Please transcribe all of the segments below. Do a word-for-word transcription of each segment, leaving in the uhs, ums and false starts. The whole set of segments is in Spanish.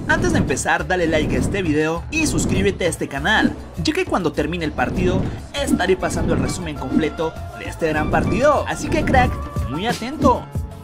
Antes de empezar, dale like a este video y suscríbete a este canal, ya que cuando termine el partido estaré pasando el resumen completo de este gran partido, así que crack, muy atento.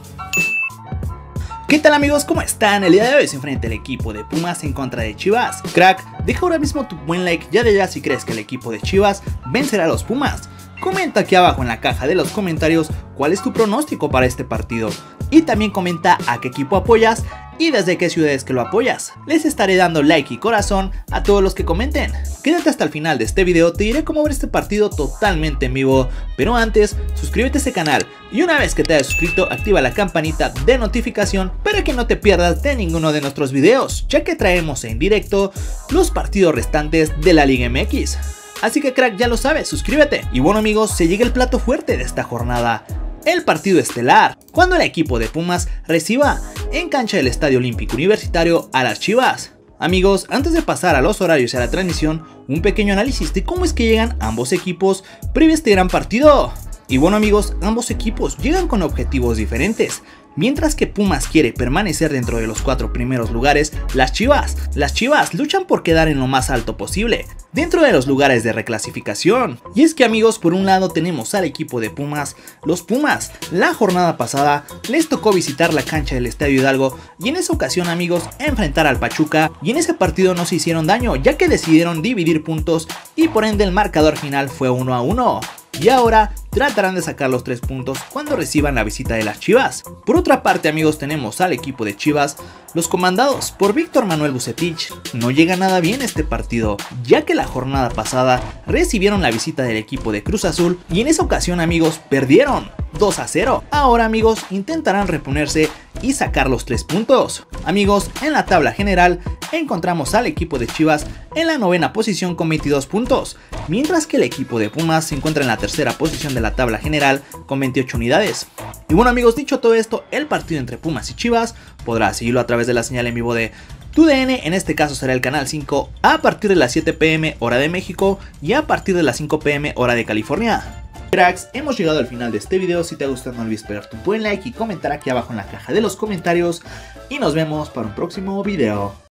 ¿Qué tal amigos? ¿Cómo están? El día de hoy se enfrenta el equipo de Pumas en contra de Chivas. Crack, deja ahora mismo tu buen like ya de ya si crees que el equipo de Chivas vencerá a los Pumas. Comenta aquí abajo en la caja de los comentarios cuál es tu pronóstico para este partido. Y también comenta a qué equipo apoyas y desde qué ciudades que lo apoyas. Les estaré dando like y corazón a todos los que comenten. Quédate hasta el final de este video, te diré cómo ver este partido totalmente en vivo. Pero antes, suscríbete a este canal y una vez que te hayas suscrito, activa la campanita de notificación para que no te pierdas de ninguno de nuestros videos, ya que traemos en directo los partidos restantes de la Liga M X. Así que crack, ya lo sabes, suscríbete. Y bueno amigos, se llega el plato fuerte de esta jornada. El partido estelar, cuando el equipo de Pumas reciba en cancha del Estadio Olímpico Universitario a las Chivas. Amigos, antes de pasar a los horarios y a la transmisión, un pequeño análisis de cómo es que llegan ambos equipos previo a este gran partido. Y bueno amigos, ambos equipos llegan con objetivos diferentes. Mientras que Pumas quiere permanecer dentro de los cuatro primeros lugares, las Chivas, las Chivas luchan por quedar en lo más alto posible, dentro de los lugares de reclasificación. Y es que amigos, por un lado tenemos al equipo de Pumas. Los Pumas, la jornada pasada, les tocó visitar la cancha del Estadio Hidalgo y en esa ocasión amigos, enfrentar al Pachuca. Y en ese partido no se hicieron daño, ya que decidieron dividir puntos y por ende el marcador final fue uno a uno. Y ahora tratarán de sacar los tres puntos cuando reciban la visita de las Chivas. Por otra parte amigos, tenemos al equipo de Chivas, los comandados por Víctor Manuel Bucetich. No llega nada bien este partido, ya que la jornada pasada recibieron la visita del equipo de Cruz Azul y en esa ocasión amigos perdieron dos a cero. Ahora amigos intentarán reponerse y sacar los tres puntos. Amigos, en la tabla general encontramos al equipo de Chivas en la novena posición con veintidós puntos, mientras que el equipo de Pumas se encuentra en la tercera posición de la tabla general con veintiocho unidades. Y bueno amigos, dicho todo esto, el partido entre Pumas y Chivas podrás seguirlo a través de la señal en vivo de tu D N, en este caso será el canal cinco, a partir de las siete pm hora de México y a partir de las cinco pm hora de California. Cracks, hemos llegado al final de este video. Si te ha gustado no olvides pegar tu buen like y comentar aquí abajo en la caja de los comentarios y nos vemos para un próximo video.